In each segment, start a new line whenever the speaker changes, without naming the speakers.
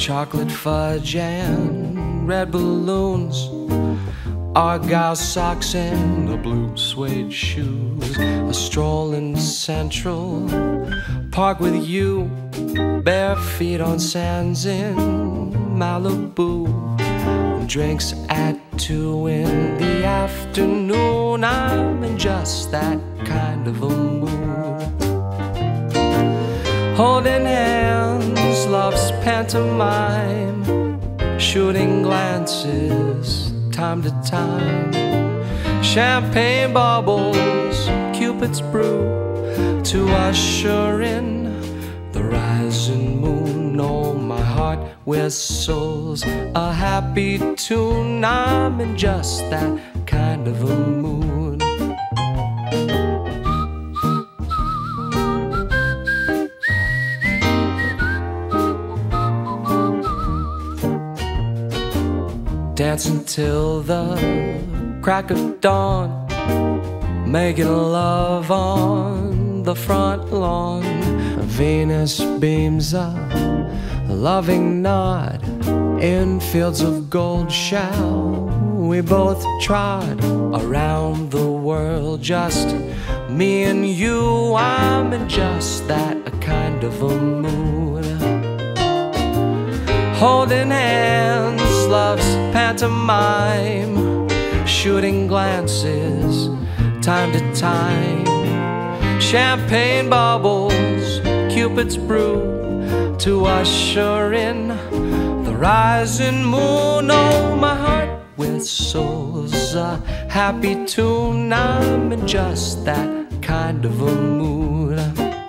chocolate fudge and red balloons, Argyle socks and a blue suede shoes. A stroll in Central Park with you, bare feet on sands in Malibu. Drinks at 2 in the afternoon. I'm in just that kind of a mood. Holding hands, love's pantomime, shooting glances time to time. Champagne bubbles, Cupid's brew, to usher in the rising moon. Oh, my heart whistles a happy tune. I'm in just that kind of a mood. Dancing till the crack of dawn, making love on the front lawn. Venus beams a loving nod in fields of gold. Shall we both trot around the world, just me and you? I'm in just that kind of a mood. Holding hands, love's pantomime, shooting glances time to time. Champagne bubbles, Cupid's brew, to usher in the rising moon. Oh, my heart whistles a happy tune. I'm in just that kind of a mood.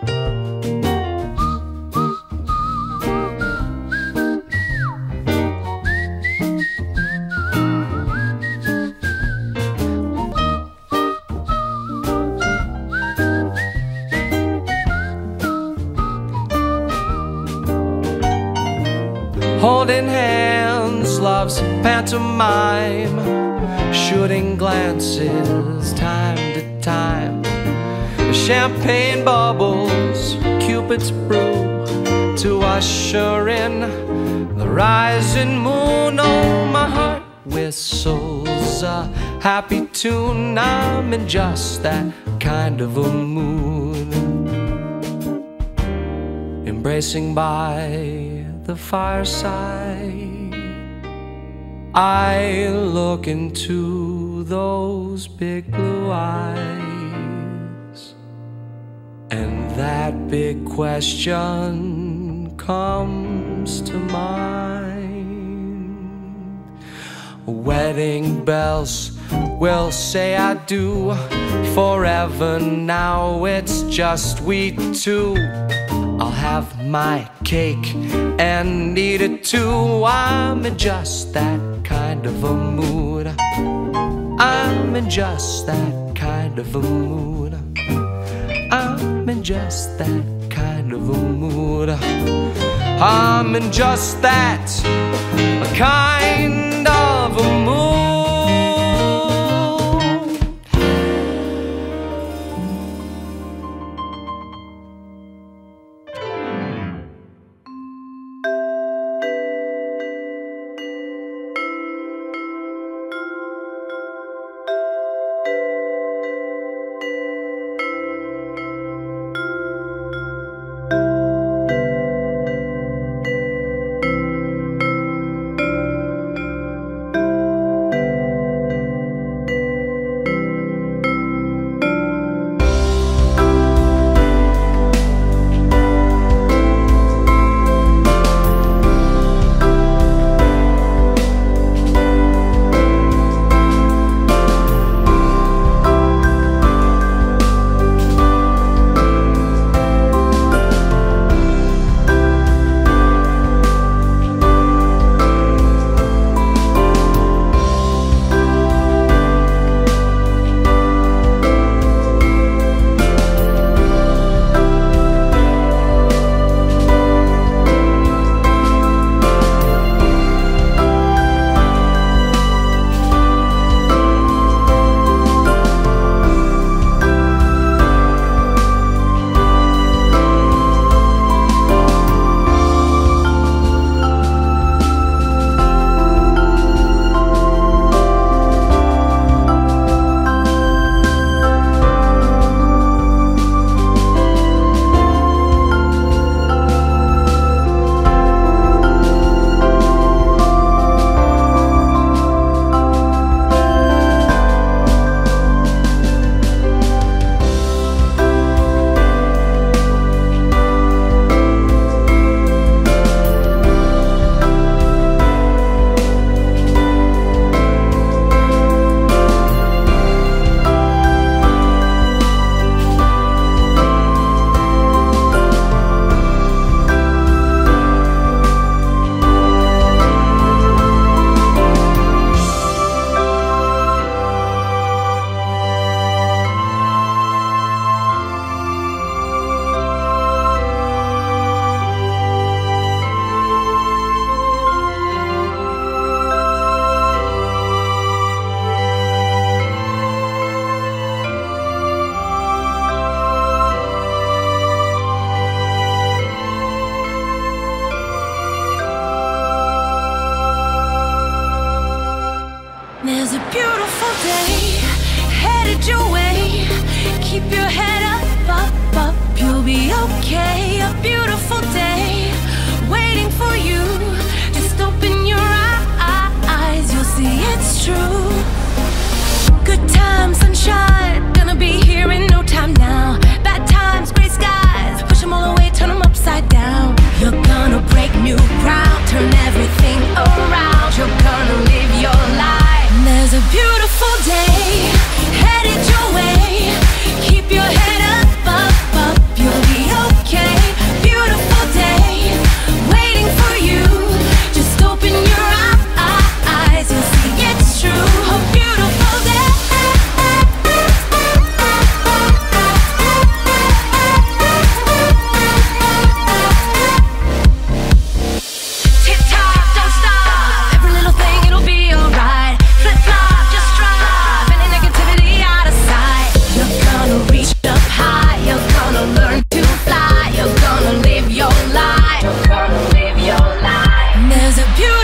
Holding hands, love's pantomime, shooting glances time to time. Champagne bubbles, Cupid's brew, to usher in the rising moon. Oh, my heart whistles a happy tune. I'm in just that kind of a mood. Embracing by the fireside, I look into those big blue eyes, and that big question comes to mind. Wedding bells will say I do forever. Now it's just we two. I'll have my cake and eat it too. I'm in just that kind of a mood. I'm in just that kind of a mood. I'm in just that kind of a mood. I'm in just that kind of a mood.
keep your head up, you'll be okay. A beautiful day waiting for you. Just open your eyes, you'll see it's true. Good times, sunshine, gonna be here in no time now. Bad times, gray skies, push them all away, turn them upside down. You're gonna break new ground, turn everything around. You're gonna live your life. And there's a beautiful day headed your way. Keep your head up, you'll be okay. Beautiful day waiting for you. Just open your eyes, you'll see it's true. A beautiful day. Tip-top, don't stop. Every little thing, it'll be alright. Flip-flop, just drive. Any negativity out of sight. You're gonna reach up high. You're gonna learn to fly. You're gonna live your life. You're gonna live your life. And there's a beautiful